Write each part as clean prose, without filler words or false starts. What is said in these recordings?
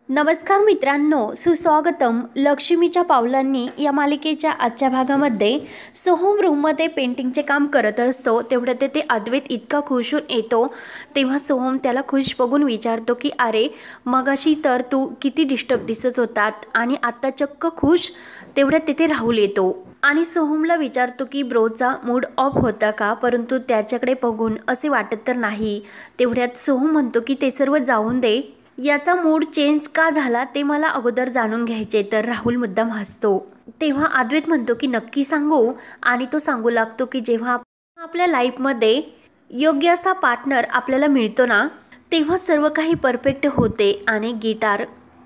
नमस्कार मित्रांनो, सुस्वागतम. लक्ष्मीच्या पावलांनी या मालिकेच्या आजच्या भागामध्ये सोहम रूममध्ये पेंटिंगचे काम करत असतो. तेवढं ते अद्वैत इतका खुश होऊन येतो. तेव्हा सोहम त्याला खुश बघून विचारतो की अरे मगाशी तर तू किती डिस्टर्ब दिसत होतात आणि आता चक्क खुश. तेवढ्यात तिथे राहुल येतो आणि सोहमला विचारतो की ब्रोचा मूड ऑफ होता का, परंतु त्याच्याकडे बघून असे वाटत तर नाही. तेवढ्यात सोहम म्हणतो की ते सर्व जाऊन दे, याचा मूड चेंज का झाला ते मला अगोदर जाणून घ्यायचे. तर राहुल मुद्दाम हसतो. तेव्हा अद्वैत म्हणतो की नक्की सांगू, आणि तो सांगू लागतो की जेव्हा आपल्या लाईफमध्ये योग्य असा पार्टनर आपल्याला मिळतो ना, तेव्हा सर्व काही परफेक्ट होते आणि गिटार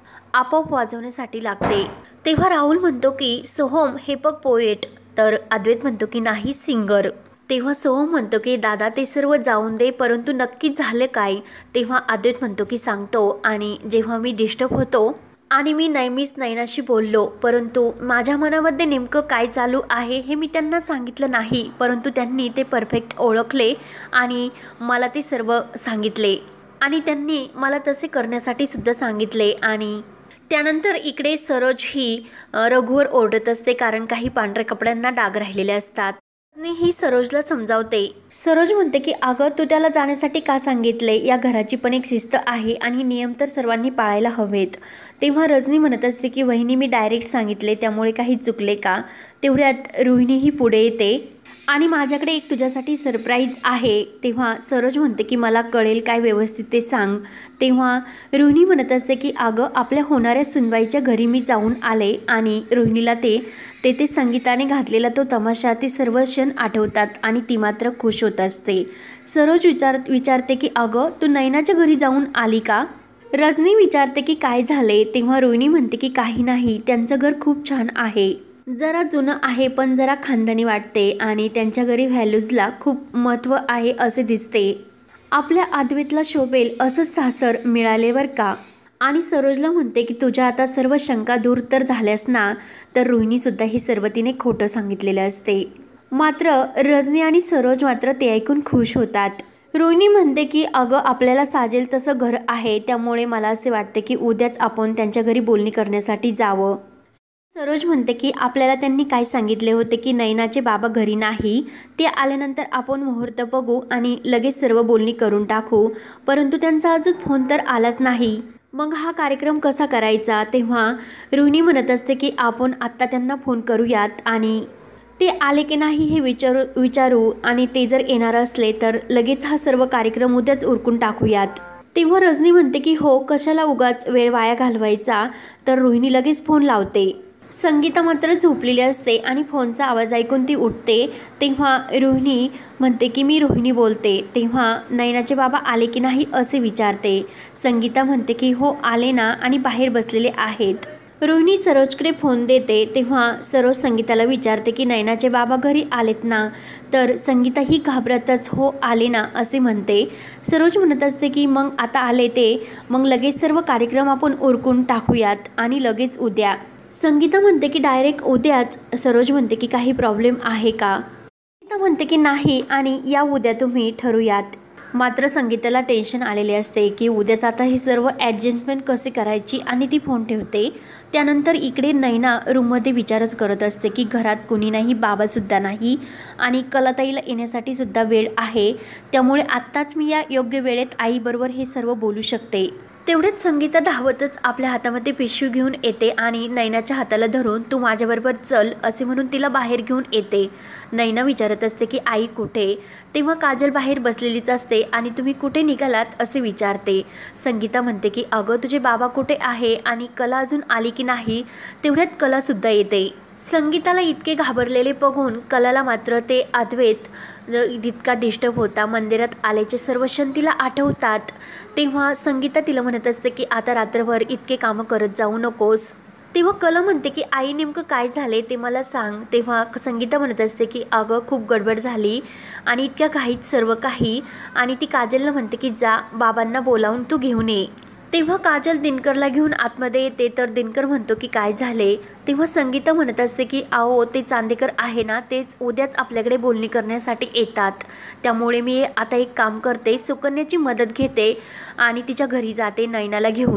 आपोआप वाजवण्यासाठी लागते. तेव्हा राहुल म्हणतो की सोहम हे बघ पोएट. तर अद्वैत म्हणतो की नाही, सिंगर. तेव्हा सोहम म्हणतो की दादा ते सर्व जाऊन दे, परंतु नक्की झाले काय. तेव्हा अद्वैत म्हणतो की सांगतो. आणि जेव्हा मी डिस्टर्ब होतो आणि मी नेहमीच नैनाशी बोललो, परंतु माझ्या मनामध्ये नेमकं काय चालू आहे हे मी त्यांना सांगितलं नाही, परंतु त्यांनी ते परफेक्ट ओळखले आणि मला ते सर्व सांगितले आणि त्यांनी मला तसे करण्यासाठी सुद्धा सांगितले. आणि त्यानंतर इकडे सरोज ही रघुवर ओरडत असते, कारण काही पांढऱ्या कपड्यांना डाग राहिलेले असतात. ही सरोजला समजावते. सरोज म्हणते की अगं तू त्याला जाण्यासाठी का सांगितले, या घराची पण एक शिस्त आहे आणि नियम तर सर्वांनी पाळायला हवेत. तेव्हा रजनी म्हणत असते की वहिनी मी डायरेक्ट सांगितले, त्यामुळे काही चुकले का. तेवढ्यात रोहिणीही पुढे येते आणि माझ्याकडे एक तुझ्यासाठी सरप्राईज आहे. तेव्हा सरोज म्हणते की मला कळेल काय व्यवस्थित ते सांग. तेव्हा रोहिणी म्हणत असते की अगं आपल्या होणाऱ्या सुनबाईच्या घरी मी जाऊन आले आणि रोहिणीला ते संगीताने घातलेला तो तमाशा, ते सर्व क्षण आठवतात आणि ती मात्र खुश होत असते. सरोज विचारते की अगं तू नैनाच्या घरी जाऊन आली का. रजनी विचारते की काय झाले. तेव्हा रोहिणी म्हणते की काही नाही, त्यांचं घर खूप छान आहे, जरा जुनं आहे पण जरा खानदानी वाटते आणि त्यांच्या घरी व्हॅल्यूजला खूप महत्त्व आहे असे दिसते. आपल्या अद्वैतला शोभेल असं सासर मिळालेवर का. आणि सरोजला म्हणते की तुझ्या आता सर्व शंका दूर तर झाल्यास ना. तर रोहिणीसुद्धा हे सर्व तिने खोटं सांगितलेलं असते. मात्र रजनी आणि सरोज मात्र ते ऐकून खुश होतात. रोहिणी म्हणते की अगं आपल्याला साजेल तसं घर आहे, त्यामुळे मला असे वाटते की उद्याच आपण त्यांच्या घरी बोलणी करण्यासाठी जावं. सरोज म्हणते की आपल्याला त्यांनी काय सांगितले होते की नैनाचे बाबा घरी नाही, ते आल्यानंतर आपण मुहूर्त बघू आणि लगेच सर्व बोलणी करून टाकू, परंतु त्यांचा अजून फोन तर आलाच नाही, मग हा कार्यक्रम कसा करायचा. तेव्हा रोहिणी म्हणत असते की आपण आत्ता त्यांना फोन करूयात आणि ते आले की नाही हे विचारू आणि ते जर येणार असले तर लगेच हा सर्व कार्यक्रम उद्याच उरकून टाकूयात. तेव्हा रजनी म्हणते की हो, कशाला उगाच वेळ वाया घालवायचा. तर रोहिणी लगेच फोन लावते. संगीता मात्र झोपलेली असते आणि फोनचा आवाज ऐकून ती उठते. तेव्हा रोहिणी म्हणते की मी रोहिणी बोलते. तेव्हा नैनाचे बाबा आले की नाही असे विचारते. संगीता म्हणते की हो आले ना आणि बाहेर बसलेले आहेत. रोहिणी सरोजकडे फोन देते. तेव्हा सरोज संगीताला विचारते की नैनाचे बाबा घरी आलेत ना. तर संगीता ही घाबरतच हो आले ना असे म्हणते. सरोज म्हणत असते की मग आता आले ते, मग लगेच सर्व कार्यक्रम आपण उरकून टाकूयात आणि लगेच उद्या. संगीता म्हणते की डायरेक्ट उद्याच. सरोज म्हणते की काही प्रॉब्लेम आहे का. संगीता म्हणते की नाही आणि या उद्या तुम्ही ठरूयात. मात्र संगीताला टेन्शन आलेले असते की उद्याच आता हे सर्व ॲडजस्टमेंट कसे करायची आणि ती फोन ठेवते. त्यानंतर इकडे नैना रूममध्ये विचारच करत असते की घरात कुणी नाही, बाबासुद्धा नाही आणि कलाताईला येण्यासाठी सुद्धा वेळ आहे, त्यामुळे आत्ताच मी या योग्य वेळेत आईबरोबर हे सर्व बोलू शकते. तेवढेच संगीता धावतच आपल्या हातामध्ये पिशवी घेऊन येते आणि नैनाच्या हाताला धरून तू माझ्याबरोबर चल असे म्हणून तिला बाहेर घेऊन येते. नैना विचारत असते की आई कुठे. तेव्हा काजल बाहेर बसलेलीच असते आणि तुम्ही कुठे निघालात असे विचारते. संगीता म्हणते की अगं तुझे बाबा कुठे आहे आणि कला अजून आली की नाही. तेवढ्यात कलासुद्धा येते. संगीताला इतके घाबरलेले बघून कलाला मात्र ते अद्वैत इतका डिस्टर्ब होता, मंदिरात आल्याचे सर्व क्षण तिला आठवतात. तेव्हा संगीता तिला म्हणत असते की आता रात्रभर इतके कामं करत जाऊ नकोस. तेव्हा कला म्हणते की आई नेमकं काय झाले ते मला सांग. तेव्हा संगीता म्हणत असते की अगं खूप गडबड झाली आणि इतक्या घाईत सर्व काही. आणि ती काजलला म्हणते की जा बाबांना बोलावून तू घेऊन ये. तेव्हा काजल दिनकरला घेऊन आतमध्ये येते. तर दिनकर म्हणतो की काय झाले. तेव्हा संगीता म्हणत असते की आओ ते चांदेकर आहे ना, तेच उद्याच आपल्याकडे बोलणी करण्यासाठी येतात, त्यामुळे मी आता एक काम करते, सुकन्याची मदत घेते आणि तिच्या घरी जाते नैनाला घेऊन.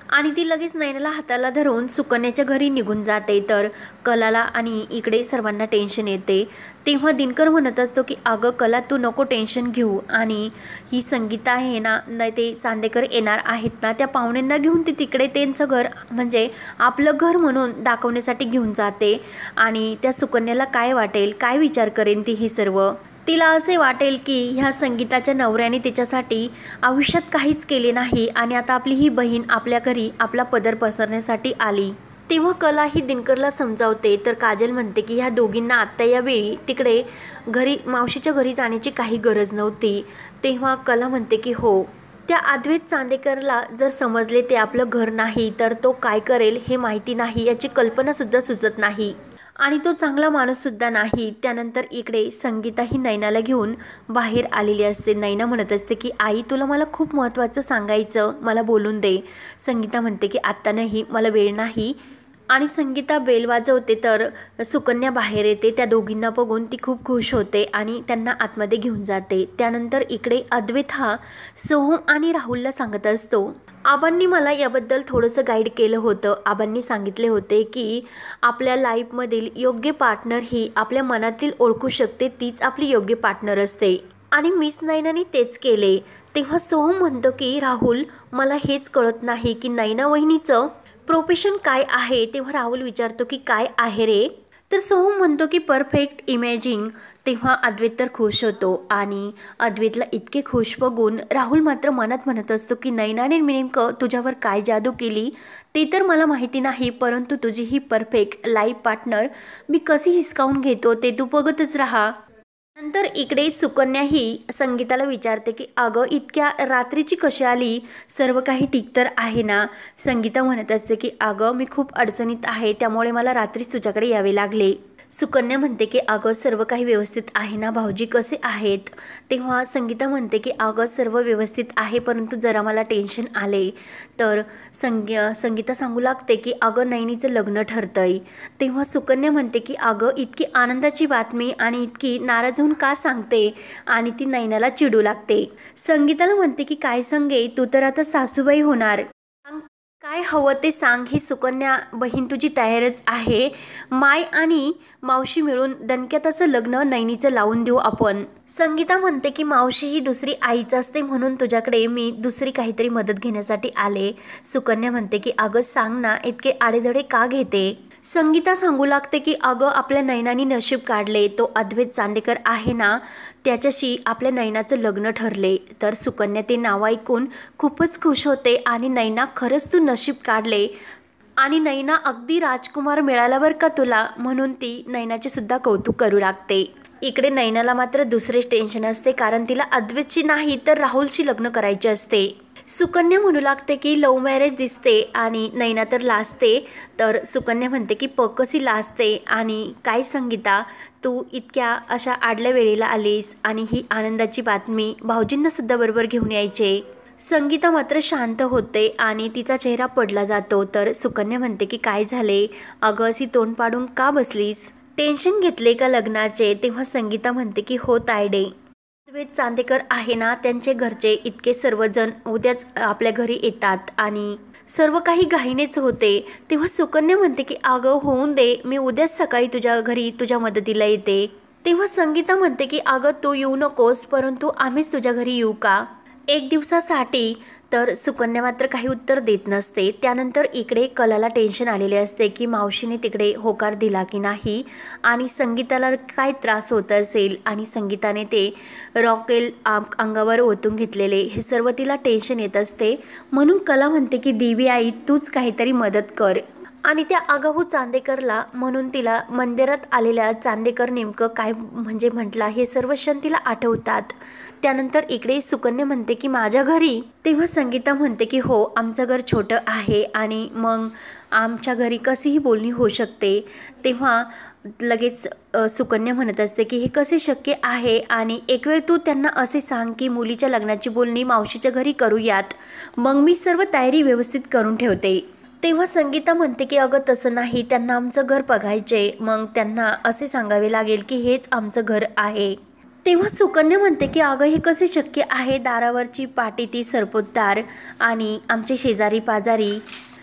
आणि ती लगेच नयनाला हाताला धरून सुकन्याच्या घरी निघून जाते। तर कलाला आणि इकडे सर्वांना टेन्शन येते। तेव्हा दिनकर म्हणत असतो की अगं कला तू नको टेन्शन घेऊ, आणि ही संगीता आहे ना, नाही ते चांदेकर येणार आहेत ना, त्या पाहुण्यांना घेऊन ती तिकडे त्यांचं घर म्हणजे आपलं घर म्हणून दाखवण्यासाठी घेऊन जाते। आणि त्या सुकन्याला काय वाटेल, काय विचार करेन ती हे सर्व, तिला असे वाटेल की ह्या संगीताच्या नवऱ्याने तिच्यासाठी आयुष्यात काहीच केले नाही आणि आता आपली ही बहीण आपल्या घरी आपला पदर पसरण्यासाठी आली। तेव्हा कला ही दिनकरला समजावते। तर काजल म्हणते की ह्या दोघींना आत्ता यावेळी तिकडे घरी मावशीच्या घरी जाण्याची काही गरज नव्हती। तेव्हा कला म्हणते की हो, त्या अद्वैत चांदेकरला जर समजले ते आपलं घर नाही तर तो काय करेल हे माहिती नाही, याची कल्पनासुद्धा सुचत नाही आणि तो चांगला माणूससुद्धा नाही। त्यानंतर इकडे संगीता ही नयनाला घेऊन बाहेर आलेली असते। नयना म्हणत असते की आई तुला मला खूप महत्त्वाचं सांगायचं, मला बोलून दे। संगीता म्हणते की आत्ता नाही, मला वेळ नाही। आणि संगीता बेल वाजवते तर सुकन्या बाहेर येते। त्या दोघींना बघून ती खूप खुश होते आणि त्यांना आतमध्ये घेऊन जाते। त्यानंतर इकडे अद्वैत हा सोहम आणि राहुलला सांगत असतो, आबांनी मला याबद्दल थोडंसं गाईड केलं होतं। आबांनी सांगितले होते की आपल्या लाईफमधील योग्य पार्टनर ही आपल्या मनातील ओळखू शकते, तीच आपली योग्य पार्टनर असते आणि मिस नयनाने तेच केले। तेव्हा सोहम म्हणतो की राहुल मला हेच कळत नाही की नयना वहिनीचं प्रोफेशन काय आहे। तेव्हा राहुल विचारतो की काय आहे रे, तर सोहम म्हणतो की परफेक्ट इमॅजिंग। तेव्हा अद्वैत तर खुश होतो आणि अद्वैतला इतके खुश बघून राहुल मात्र मनात म्हणत असतो की नयनाने नेमकं तुझ्यावर काय जादू केली ते तर मला माहिती नाही, परंतु तुझी ही परफेक्ट लाईफ पार्टनर मी कशी हिसकावून घेतो ते तू बघतच राहा। नंतर इकडे सुकन्या ही संगीताला विचारते की अगं इतक्या रात्रीची कशी आली, सर्व काही ठीक तर आहे ना। संगीता म्हणत असते की अगं मी खूप अडचणीत आहे, त्यामुळे मला रात्रीच तुझ्याकडे यावे लागले। सुकन्या म्हणते की अगं सर्व काही व्यवस्थित आहे ना, भाऊजी कसे आहेत। तेव्हा संगीता म्हणते की अगं सर्व व्यवस्थित आहे, परंतु जरा मला टेन्शन आले। तर संगीता सांगू लागते की अगं नयनीचं लग्न ठरतंय। तेव्हा सुकन्या म्हणते की अगं इतकी आनंदाची बातमी आणि इतकी नाराज होऊन का सांगते, आणि ती नयनाला चिडू लागते। संगीताला म्हणते की काय सांगे, तू तर आता सासूबाई होणार, काय हवं ते सांग, ही सुकन्या बहीण तुझी तयारच आहे। माय आणि मावशी मिळून दणक्यात असं लग्न नयनीचं लावून देऊ आपण। संगीता म्हणते की मावशी ही दुसरी आईच असते, म्हणून तुझ्याकडे मी दुसरी काहीतरी मदत घेण्यासाठी आले। सुकन्या म्हणते की अगं सांग ना, इतके आडेधडे का घेते। संगीता सांगू लागते की अगं आपल्या नयनानी नशीब काढले, तो अद्वैत चांदेकर आहे ना, त्याच्याशी आपल्या नयनाचं लग्न ठरले। तर सुकन्या ते नाव ऐकून खूपच खुश होते आणि नयना खरंच तू नशीब काढले आणि नयना अगदी राजकुमार मिळाला बरं का तुला, म्हणून ती नयनाचे सुद्धा कौतुक करू लागते। इकडे नयनाला मात्र दुसरेच टेन्शन असते, कारण तिला अद्वैतची नाही तर राहुलशी लग्न करायचे असते। सुकन्या म्हणू लागते की लव्ह मॅरेज दिसते आणि नयना तर लाजते। तर सुकन्या म्हणते की कशी लाजते, आणि काय संगीता तू इतक्या अशा आडल्या वेळेला आलीस, आणि ही आनंदाची बातमी भाऊजींना सुद्धा बरोबर घेऊन यायचे। संगीता मात्र शांत होते आणि तिचा चेहरा पडला जातो। तर सुकन्या म्हणते की काय झाले अगं, अशी तोंड पाडून का बसलीस, टेन्शन घेतले का लग्नाचे। तेव्हा संगीता म्हणते की हो तायडे, अद्वैत चांदेकर आहे ना, त्यांचे घरचे इतके सर्वजण उद्याच आपल्या घरी येतात आणि सर्व काही घाईनेच होते। तेव्हा सुकन्या म्हणते की अगं होऊन दे, मी उद्याच सकाळी तुझ्या घरी तुझ्या मदतीला येते। तेव्हा संगीता म्हणते की अगं तू येऊ नकोस, परंतु आम्हीच तुझ्या घरी येऊ का एक दिवसासाठी। तर सुकन्या मात्र काही उत्तर देत नसते। त्यानंतर इकडे कलाला टेन्शन आलेले असते की मावशीने तिकडे होकार दिला की नाही, आणि संगीताला काय त्रास होत असेल, आणि संगीताने ते रॉकेल अंगावर ओतून घेतलेले हे सर्व तिला टेन्शन येत असते। म्हणून कला म्हणते की देवी आई तूच काहीतरी मदत कर, आणि त्या आगाऊ चांदेकरला म्हणून तिला मंदिरात आलेल्या चांदेकर नेमकं काय म्हणजे म्हटला हे सर्व क्षण तिला आठवतात। त्यानंतर इकडे सुकन्या म्हणते की माझ्या घरी। तेव्हा संगीता म्हणते की हो, आमचं घर छोटं आहे आणि मग आमच्या घरी कशीही बोलणी होऊ शकते। तेव्हा लगेच सुकन्या म्हणत असते की हे कसे शक्य आहे, आणि एक वेळ तू त्यांना असे सांग की मुलीच्या लग्नाची बोलणी मावशीच्या घरी करूयात, मग मी सर्व तयारी व्यवस्थित करून ठेवते। तेव्हा संगीता म्हणते की अगं तसं नाही, त्यांना आमचं घर बघायचे, मग त्यांना असे सांगावे लागेल की हेच आमचं घर आहे। तेव्हा सुकन्या म्हणते की अगं हे कसे शक्य आहे, दारावरची पाटी ती सरपोतदार आणि आमचे शेजारी पाजारी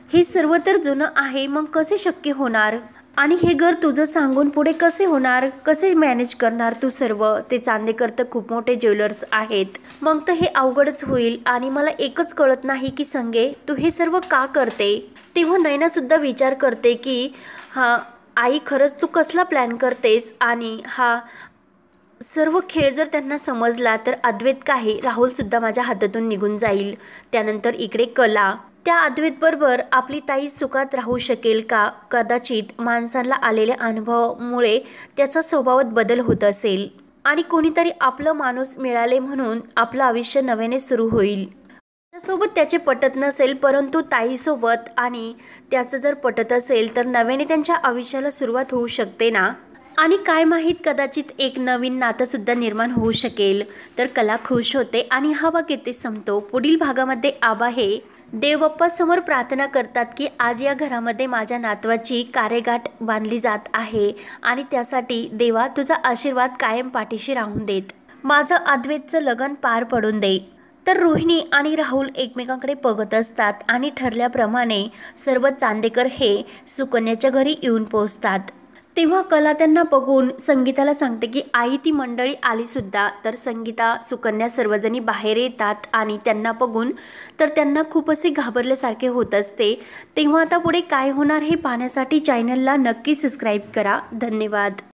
हे सर्व तर जुनं आहे, मग कसे शक्य होणार? आणि हे घर तुझं सांगून पुढे कसे होणार? कसे मॅनेज करणार तू सर्व? ते चांदेकर तर खूप मोठे ज्वेलर्स आहेत, मग तर हे अवघडच होईल. आणि मला एकच कळत नाही की संगे तू हे सर्व का करते? तेव्हा नयना सुद्धा विचार करते की हा आई, खरंच तू कसला प्लॅन करतेस? आणि हा सर्व खेळ जर त्यांना समजला तर अद्वैत काही राहुल सुद्धा माझ्या हातातून निघून जाईल. त्यानंतर इकडे कला, त्या अद्वैत बरोबर आपली ताई सुखात राहू शकेल का? कदाचित माणसाला आलेल्या अनुभवामुळे त्याचा स्वभावात बदल होत असेल आणि कोणीतरी आपलं माणूस मिळाले म्हणून आपलं आयुष्य नव्याने सुरू होईल. त्यासोबत त्याचे पटत नसेल, परंतु ताईसोबत आणि त्याचं जर पटत असेल तर नव्याने त्यांच्या आयुष्याला सुरुवात होऊ शकते ना. आणि काय माहीत, कदाचित एक नवीन नातं सुद्धा निर्माण होऊ शकेल. तर कला खुश होते आणि हा भाग येथे संपतो. पुढील भागामध्ये आबा हे देवबाप्पा समोर प्रार्थना करतात की आज या घरामध्ये माझ्या नातवाची कार्यगाठ बांधली जात आहे आणि त्यासाठी देवा तुझा आशीर्वाद कायम पाठीशी राहून देत. माझं अद्वैतचं लग्न पार पडून दे. तर रोहिणी आणि राहुल एकमेकांकडे बघत असतात आणि ठरल्याप्रमाणे सर्व चांदेकर हे सुकन्याच्या घरी येऊन पोहोचतात. तेव्हा कला त्यांना बघून संगीताला सांगते की आई, ती मंडळी आली सुद्धा. तर संगीता, सुकन्या सर्वजणी बाहेर येतात आणि त्यांना बघून तर त्यांना खूप असे घाबरल्यासारखे होत असते. तेव्हा आता पुढे काय होणार हे पाहण्यासाठी चॅनलला नक्की सबस्क्राईब करा. धन्यवाद.